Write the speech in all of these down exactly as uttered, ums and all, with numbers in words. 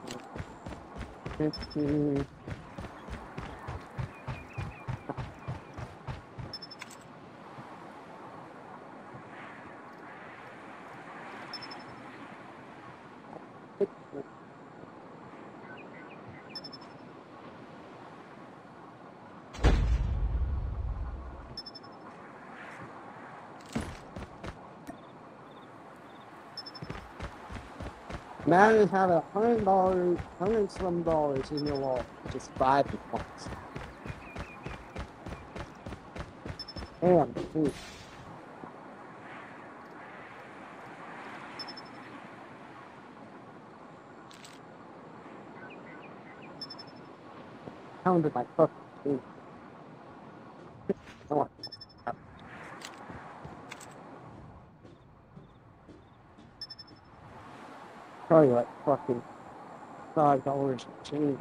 fifty. Man is having a hundred dollars, hundred some dollars in your wallet, just five bucks. Damn, dude. Pounded my fucking teeth. Oh, probably like fucking five dollars and change.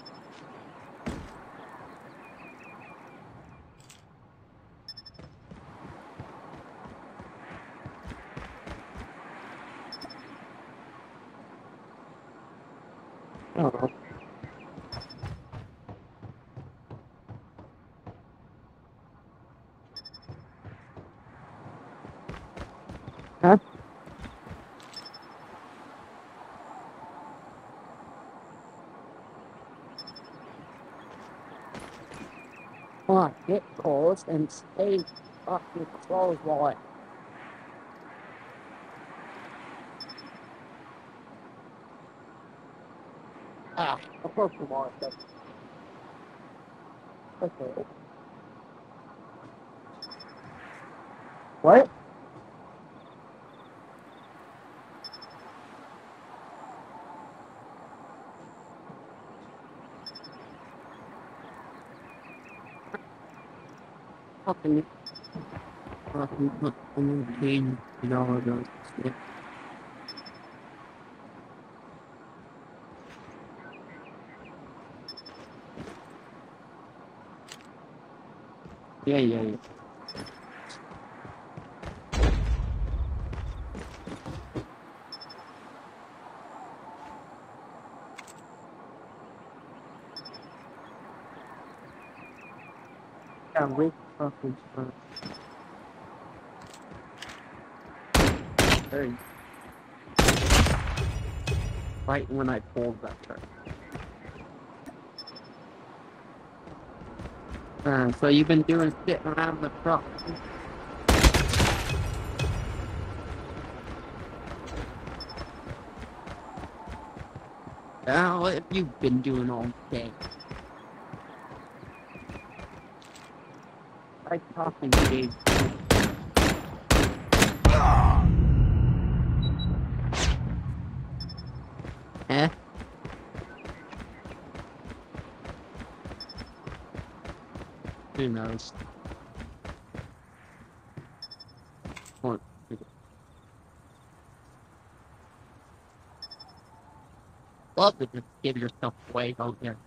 I don't know. Huh? Come on, get close and stay fucking close while I. Ah, of course you want it. Okay. What? Fucking. Fucking put on the page, you know, or those. Yeah, yeah, yeah. Yeah, wait fucking for. Hey. Right when I pulled that turn. Uh, so you've been doing sitting around the truck. Uh, what have you been doing all day? I talking to Dave. Eh? Who knows? What? Love to just give yourself away out there.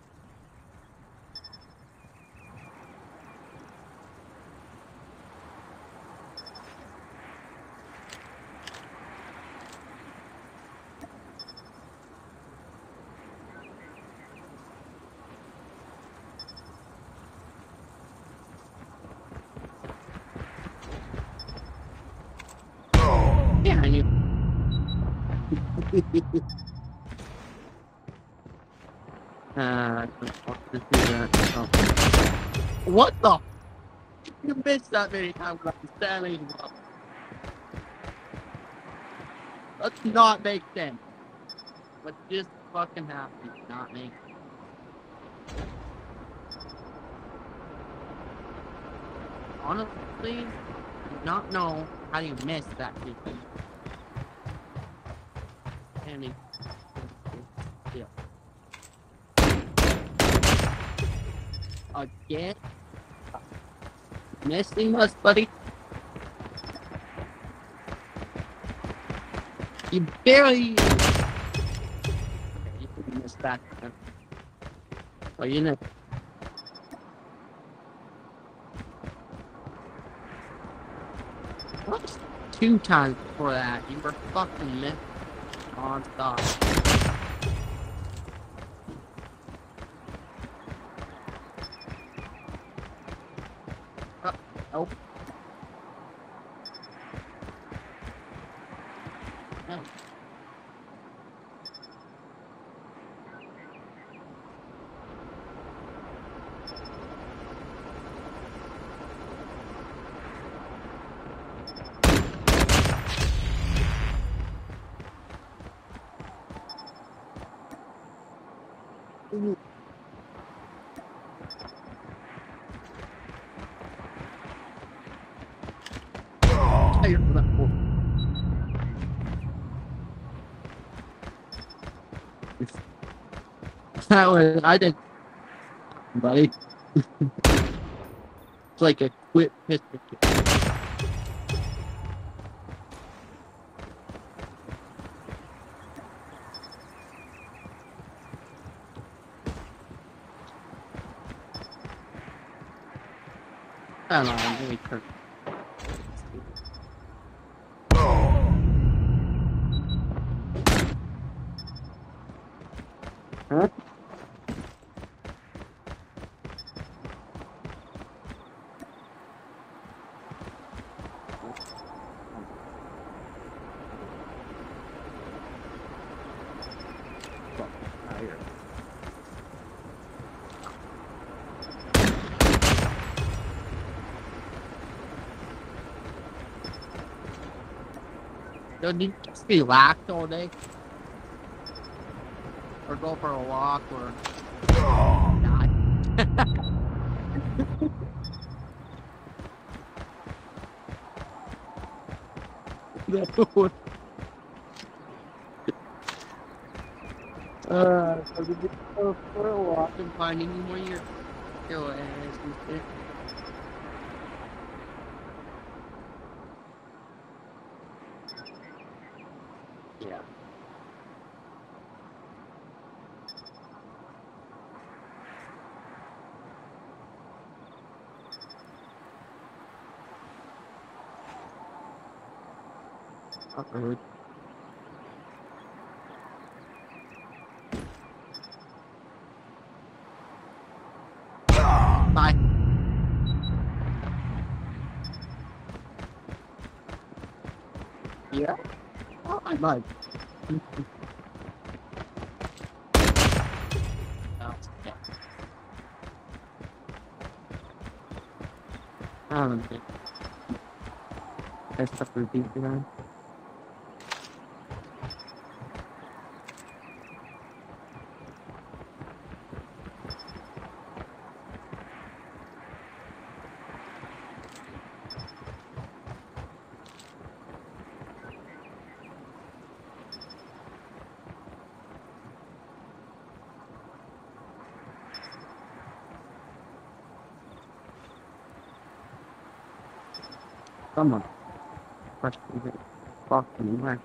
Yeah, I knew. uh, let's do that. Oh. What the? You missed that many times like standing up. Let's not make sense. What just fucking happened did not make sense. Honestly, I do not know how you missed that shit. Standing still. Again? Missing us, buddy? You barely... Okay, you missed that. Well, you know... What? Two times before that, you were fucking missing non-stop. Nope. No. Ooh. Hey, oh. That was, I did, buddy. It's like a quick pistol. Come on, let me turn. Huh? Don't you just be laxed all day? Or go for a walk or die? uh, so did you go for a walk and find any more your your ass and shit? Yeah. Uh-oh. Bye. Yeah? Oh, I might. Oh, yeah. I don't think that's stuff repeat around. Come on. Question it. Fuck me, man.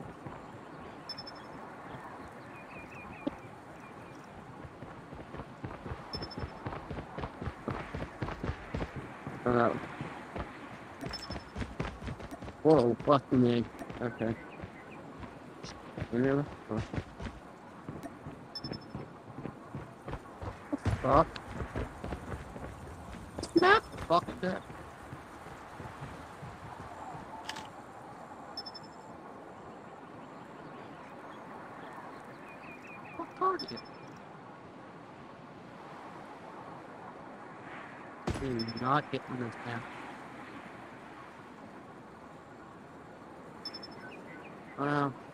Uh, whoa, fucking me. Okay. Really? Oh, fuck. Snap! Fuck that. What target? Do not get in this now. Well,